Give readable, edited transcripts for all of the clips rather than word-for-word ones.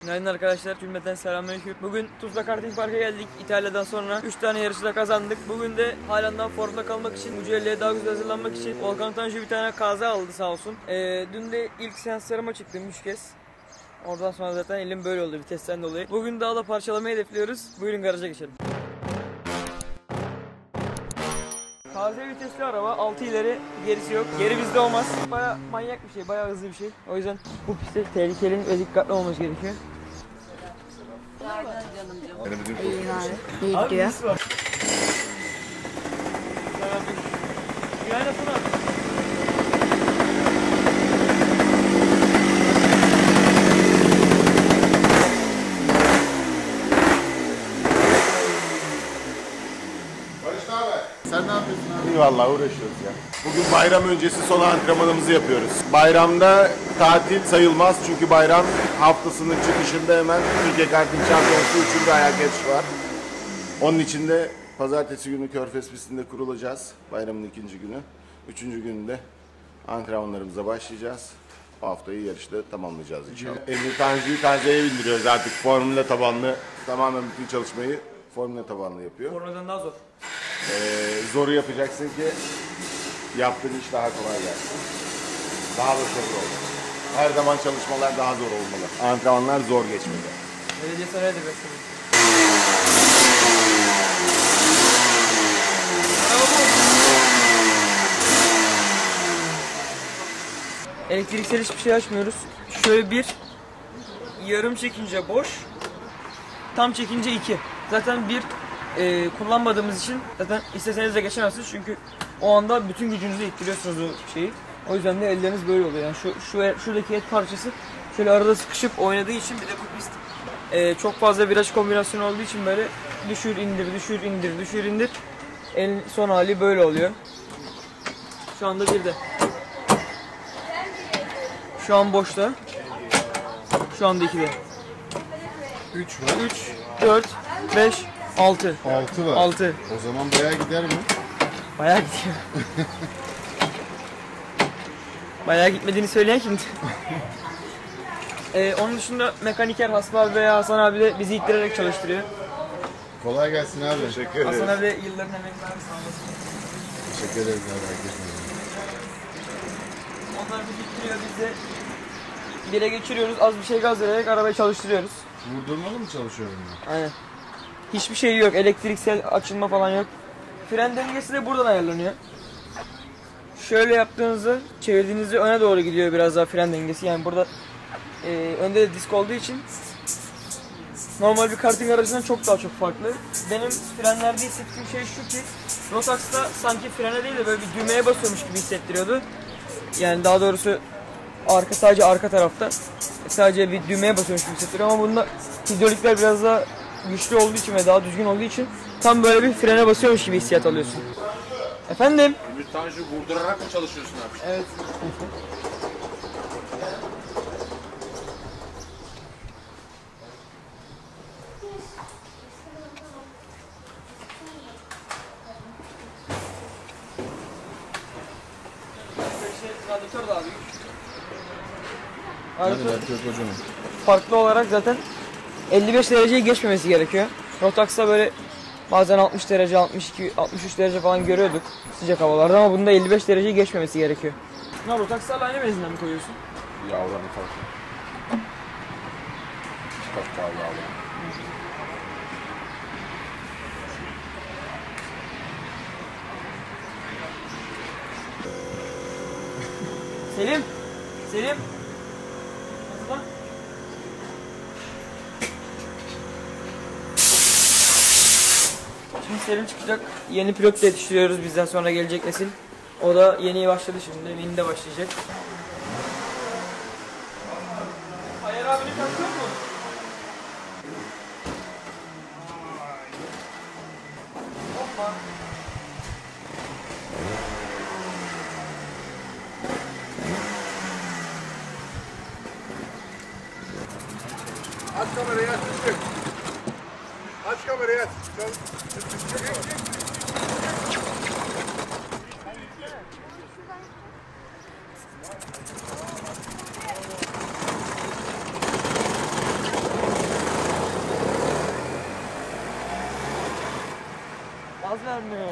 Günaydın arkadaşlar, cümleten selamünaleyküm. Bugün Tuzla Karting Park'a geldik. İtalya'dan sonra 3 tane yarışı da kazandık. Bugün de halen formda kalmak için, mücadeleye daha güzel hazırlanmak için Volkan Tanju bir tane kaza aldı sağ olsun. Dün de ilk seanslarıma çıktım 3 kez. Oradan sonra zaten elim böyle oldu vitesten dolayı. Bugün daha da parçalamayı hedefliyoruz. Buyurun garaja geçelim. KZ vitesli araba, 6 ileri gerisi yok. Geri bizde olmaz. Baya manyak bir şey, baya hızlı bir şey. O yüzden bu pistte tehlikeli ve dikkatli olmamız gerekiyor. İyi abi. İyi gidiyor. Sen ne yapıyorsun abi? İyi vallahi uğraşıyoruz ya. Bugün bayram öncesi son antrenmanımızı yapıyoruz. Bayramda tatil sayılmaz çünkü bayram haftasının çıkışında hemen Türkiye Karting Şampiyonası 3. ayak yarışı var. Onun için de pazartesi günü Körfez pistinde kurulacağız. Bayramın 2. günü. 3. gününde antrenmanlarımıza başlayacağız. Bu haftayı yarışta tamamlayacağız inşallah. Emre Tanju'yu KZ'ye bindiriyoruz artık. Formula tabanlı tamamen bütün çalışmayı formula tabanlı yapıyor. Formülden daha zor. Zoru yapacaksın ki yaptığın iş daha kolay gelsin. Daha başarılı olur. Her zaman çalışmalar daha zor olmalı. Antrenmanlar zor geçmeli. Belediye saraydı besledim. Elektriksel hiçbir şey açmıyoruz. Şöyle bir yarım çekince boş, tam çekince 2. Zaten bir kullanmadığımız için zaten isteseniz de geçemezsiniz çünkü o anda bütün gücünüzü ittiriyorsunuz o şeyi. O yüzden de elleriniz böyle oluyor. Yani şuradaki et parçası şöyle arada sıkışıp oynadığı için, bir de bu pist çok fazla viraj kombinasyonu olduğu için böyle düşür indir düşür indir düşür indir. En son hali böyle oluyor. Şu anda bir de. Şu an boşta. Şu anda 2'de. 3 var. 3, 4, 5, 6. 6 var. 6. O zaman bayağı gider mi? Bayağı gidiyor. Bayağı gitmediğini söyleyen kimdi? Onun dışında mekaniker Hasbi abi veya Hasan abi de bizi ittirerek çalıştırıyor. Kolay gelsin abi. Teşekkür ederiz. Hasan abi de yılların emekleri sağ olasın. Teşekkür ederiz abi. Onlar bizi ittiriyor, biz de bire geçiriyoruz. Az bir şey gaz vererek arabayı çalıştırıyoruz. Vurdurmalı mı çalışıyorum ben? Aynen. Hiçbir şey yok. Elektriksel açılma falan yok. Fren dengesi de buradan ayarlanıyor. Şöyle yaptığınızda, çevirdiğinizde öne doğru gidiyor biraz daha fren dengesi. Yani burada önde de disk olduğu için normal bir karting aracından çok daha çok farklı. Benim frenlerde hissettiğim şey şu ki, Rotax'ta sanki frene değil de böyle bir düğmeye basıyormuş gibi hissettiriyordu. Yani daha doğrusu sadece arka tarafta sadece bir düğmeye basıyormuş gibi hissettiriyor ama bunda hidrolikler biraz daha güçlü olduğu için ve daha düzgün olduğu için tam böyle bir frene basıyormuş gibi hissiyat alıyorsun. Efendim? Ümit Tanju vurdurarak mı çalışıyorsun abi? Evet. Radyatör daha büyük. Radyatör farklı olarak zaten 55 dereceyi geçmemesi gerekiyor. Rotax'ta böyle bazen 60 derece, 62, 63 derece falan görüyorduk sıcak havalarda ama bunda 55 dereceyi geçmemesi gerekiyor. Ne Rotax'larla aynı benzinden mi koyuyorsun? Yağlarını farklı. Çok daha yağlı. Selim! Selim! Hazırlan. Şimdi Selim çıkacak. Yeni pilot da yetiştiriyoruz bizden sonra gelecek nesil. O da yeni başladı şimdi. Mini başlayacak. Ayar abini tanıyor mu? Hoppa. Aç kamerayı aç. Aç kamerayı aç. Gaz vermiyor.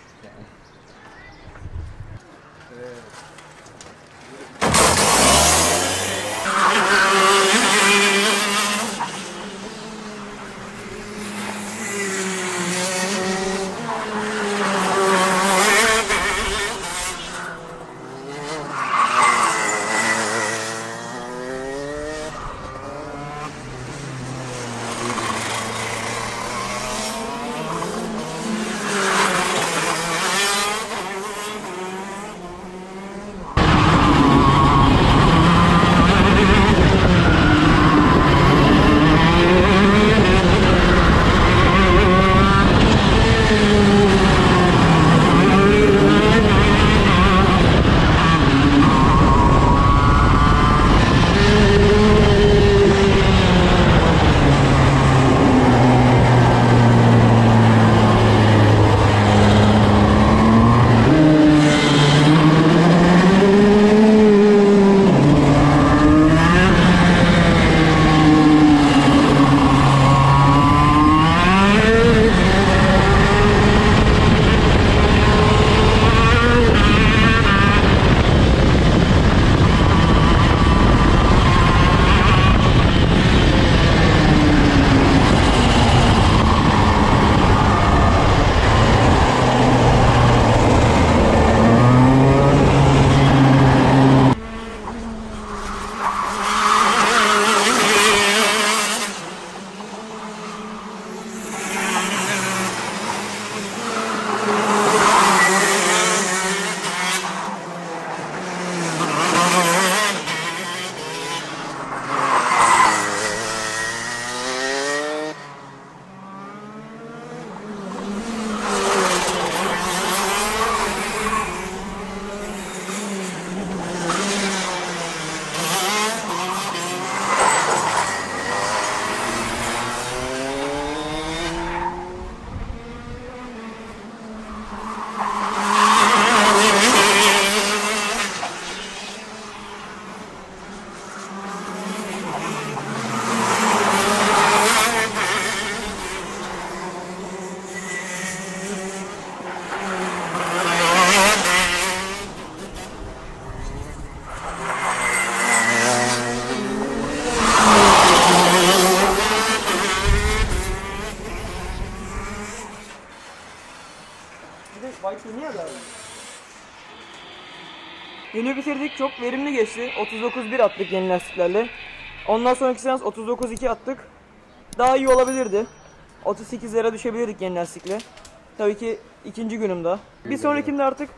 Günü bitirdik, çok verimli geçti. 39.1 attık yeni lastiklerle. Ondan sonraki seans 39.2 attık. Daha iyi olabilirdi. 38'lere düşebilirdik yeni lastikle. Tabii ki ikinci günüm daha. Bir sonrakinde artık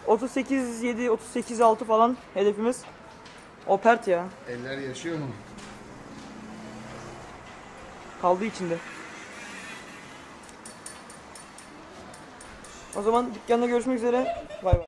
38.7, 38.6 falan hedefimiz. O pert ya. Eller yaşıyor mu? Kaldı içinde. O zaman dükkanda görüşmek üzere. Bay bay.